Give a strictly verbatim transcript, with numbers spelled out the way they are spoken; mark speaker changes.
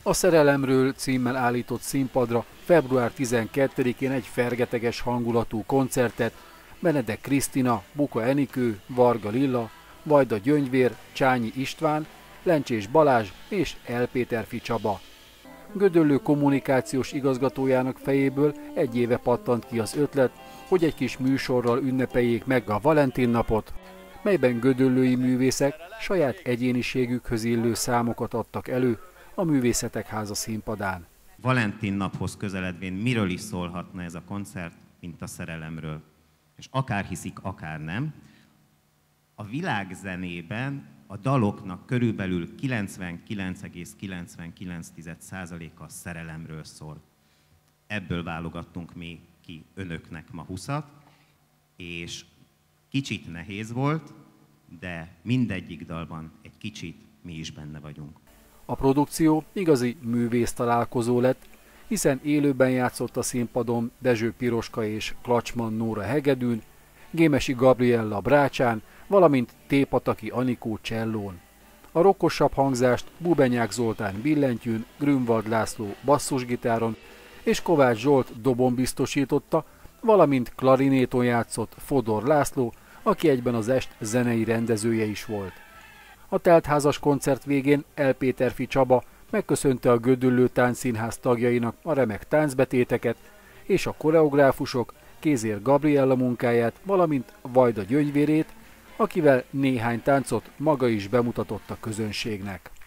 Speaker 1: A Szerelemről címmel állított színpadra február tizenkettedikén egy fergeteges hangulatú koncertet Benedek Krisztina, Buka Enikő, Varga Lilla, Vajda Gyöngyvér, Csányi István, Lencsés Balázs és Elpéterfi Csaba. Gödöllő kommunikációs igazgatójának fejéből egy éve pattant ki az ötlet, hogy egy kis műsorral ünnepeljék meg a Valentin napot, melyben gödöllői művészek saját egyéniségükhöz illő számokat adtak elő a Művészetek Háza színpadán.
Speaker 2: Valentin naphoz közeledvén miről is szólhatna ez a koncert, mint a szerelemről. És akár hiszik, akár nem, a világzenében a daloknak körülbelül kilencvenkilenc egész kilencvenkilenc százaléka szerelemről szól. Ebből válogattunk mi ki önöknek ma húszat, és kicsit nehéz volt, de mindegyik dalban egy kicsit mi is benne vagyunk.
Speaker 1: A produkció igazi művész találkozó lett, hiszen élőben játszott a színpadon Dezső Piroska és Klacsman Nóra hegedűn, Gémesi Gabriella brácsán, valamint Tépataki Anikó csellón. A rokkosabb hangzást Bubenyák Zoltán billentyűn, Grünwald László basszusgitáron és Kovács Zsolt dobon biztosította, valamint klarinéton játszott Fodor László, aki egyben az est zenei rendezője is volt. A teltházas koncert végén Elpéterfi Csaba megköszönte a Gödöllő Táncszínház tagjainak a remek táncbetéteket és a koreográfusok Kézér Gabriella munkáját, valamint Vajda Gyöngyvérét, akivel néhány táncot maga is bemutatott a közönségnek.